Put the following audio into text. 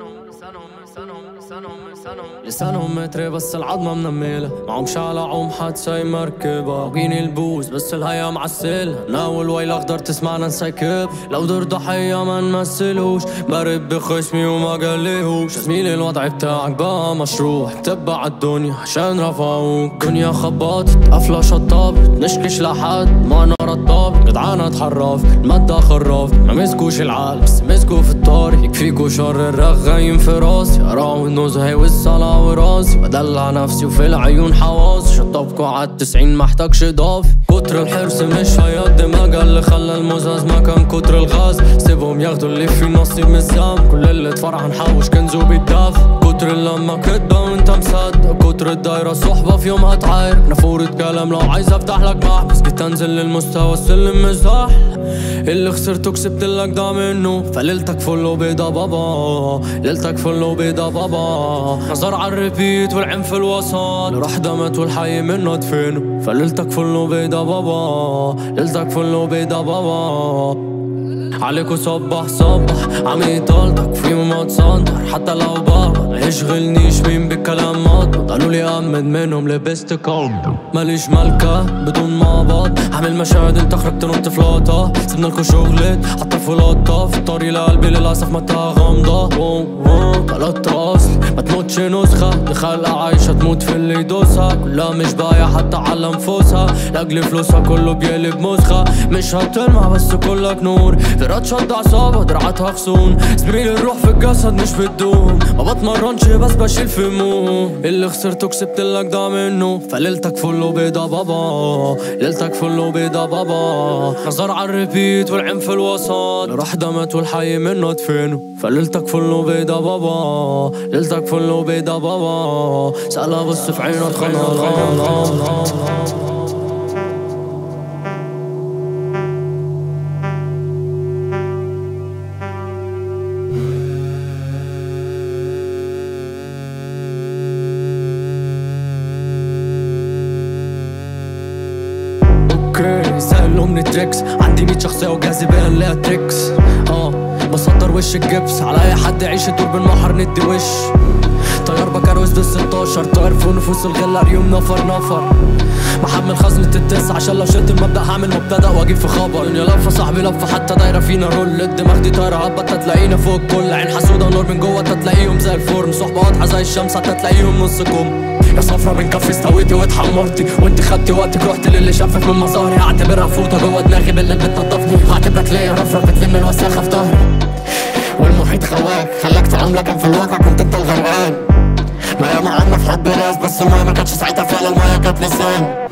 لسانهم متري بس العظمة منميلة، معهمش على عوم حادثة مركبة، واقيني البوز بس الهيا معسلة، ناول ويل اخضر تسمعنا نسكب، لو دور ضحية ما نمثلوش، برد بخصمي وما قاليهوش، زميلي الوضع بتاعك بقى مشروع، تبع الدنيا عشان رفعوك، دنيا خباطت قفلة شطابت، نشكش لحد ما انا رطابت، جدعانة اتحرف المادة خراف، ما مسكوش العقل بس مسكوا في الطار، يكفيكوا شر الرغايم في راسي، اراو النزهة والصلاة وراسي، بدلع نفسي وفي العيون حواس، شطبكوا عال90 محتاجش ضافي، كتر الحرص مش هيقضي مجال، اللي خلى المزاز مكان كتر الغاز، سيبهم ياخدوا اللي فيه نصيب من الذنب، كل اللي اتفرع نحوش كنزو بيتداف، كتر اللمة كدبة وانت مصدق، كتر الدايرة صحبة في يومها تعاير، نافورة كلام لو عايز افتح لك محبس، جيت انزل للمستوى السلم مش صح، اللي خسرته كسبتلك ده منه، فليلتك فل وبيضة بابا، ليلتك فل وبيضة بابا، نظر عالريبيت والعين في الوسط، راح دمت والحي منه دفنه، فليلتك فل وبيضة بابا، ليلتك فل وبيضة بابا، عليكوا صبح عم يطلتك في ما تصندر، حتى لو بابا ما يشغلنيش مين بالكلام مطبط، قالوا لي امد منهم لبست كوم، ماليش مالكة بدون مقبض، عامل مشاهد انت خرجت نط في لقطة، سيبنالكوا شغلت حتى في لقطة، في الطريق لقلبي للأسف متاها غامضة، غلط اصل ما تموتش نسخة، دي خلقة عايشة تموت في اللي يدوسها، كلها مش بايع حتى على انفسها، لاجل فلوسها كله بيقلب مسخة، مش هتلمع بس كلك نور، فرات شد عصابة دراعاتها خصون، زميلي الروح في الجسد مش بتدوم، ما بتمرنش بس بشيل في هموم، اللي خسرته كسبتلك ده منه، فليلتك فل وبيضة بابا، ليلتك فل وبيضة بابا، نظر عالريبيت والعين في الوسط، راح دمت والحي منه دفنه، فليلتك فل وبيضة بابا، ليلتك فل وبيضة بابا، سألها بص في عينها اتخنق. سهل من التريكس، عندي 100 شخصية وجاذبية نلاقيها تريكس، بصدر وش الجبس على اي حد يعيش الدور بالمحر ندي وش، طيار بكاروس بال16 طاير في نفوس الغلة ريوم نفر، محمل خزنة التسعة عشان لو شلت المبدأ هعمل مبتدأ واجيب في خبر، دنيا لفة صاحبي لفة حتى دايرة فينا رول، الدماغ دي طايرة هبط هتلاقينا فوق الكل، عين حسودة نور من جوه هتلاقيهم زي الفرن، صحبة واضحة زي الشمس هتلاقيهم نص كم، يا صفرة من كفي استويتي واتحمرتي، وانت خدتي وقتك رحت للي شافك من مظاهري، هعتبرها فوطة جوه دماغي باللي بتنضفني، هعتبرك ليا رفرف بتلم الوساخة في ظهري، والمحيط خواك خلاك تعاملك كان في الواقع كنت انت الغرقان، ما ياما عنا في حب ناس بس المايه ما كانتش ساعتها فعلا، المايه كانت لسان.